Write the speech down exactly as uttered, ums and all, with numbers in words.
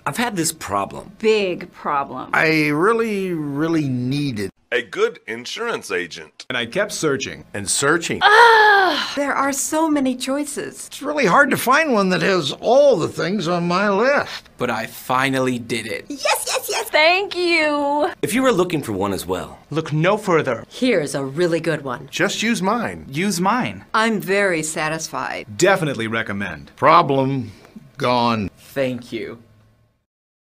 I've had this problem. Big problem. I really, really needed a good insurance agent. And I kept searching. and searching. Ah, there are so many choices. It's really hard to find one that has all the things on my list. But I finally did it. Yes, yes, yes. Thank you. If you were looking for one as well, Look no further. Here's a really good one. Just use mine. Use mine. I'm very satisfied. Definitely recommend. Problem gone. Thank you.